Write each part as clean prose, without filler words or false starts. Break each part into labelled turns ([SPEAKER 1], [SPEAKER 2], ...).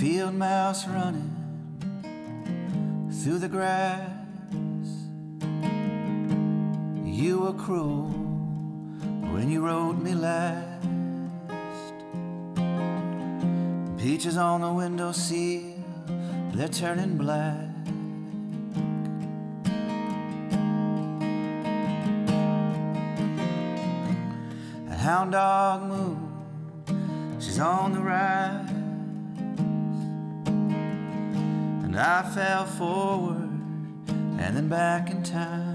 [SPEAKER 1] field mouse running through the grass. You were cruel when you rode me last. Peaches on the windowsill, they're turning black. A hound dog moon, she's on the rise. And I fell forward and then back in time.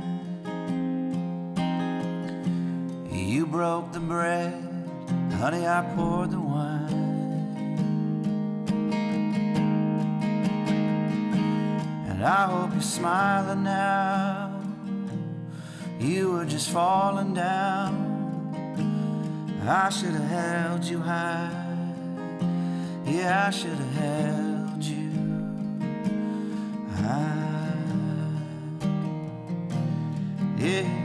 [SPEAKER 1] You broke the bread, honey, I poured the wine. And I hope you're smiling now. You were just falling down. I should have held you high. Yeah, I should have held you high. Yeah.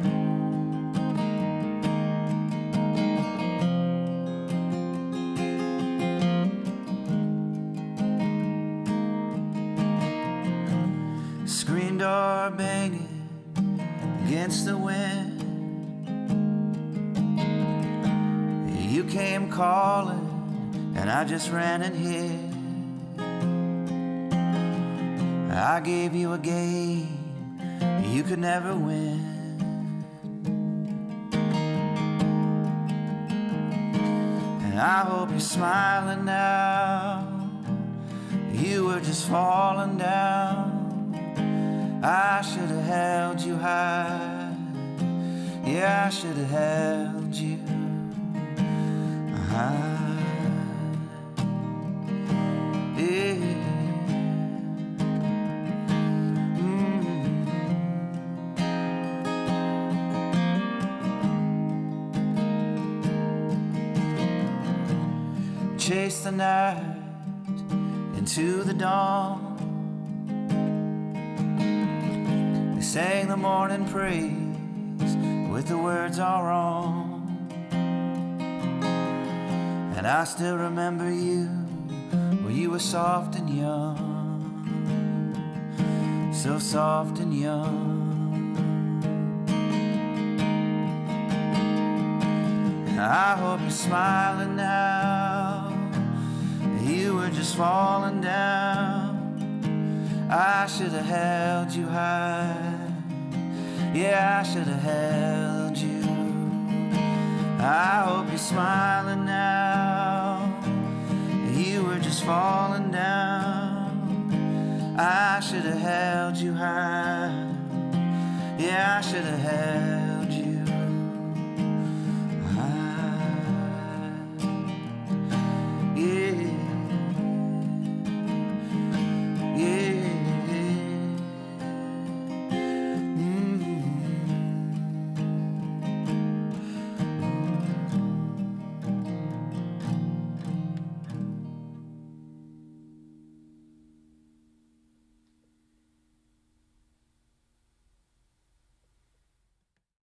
[SPEAKER 1] Screen door banging against the wind. You came calling and I just ran and hid. I gave you a game you could never win. And I hope you're smiling now. You were just falling down. I should have held you high. Yeah, I should have held you high. Yeah. Chase the night into the dawn. We sang the morning praise with the words all wrong. And I still remember you when you were soft and young, so soft and young. And I hope you're smiling now. You were just falling down. I should have held you high. Yeah, I should have held you. I hope you're smiling now. You were just falling down. I should have held you high. Yeah, I should have held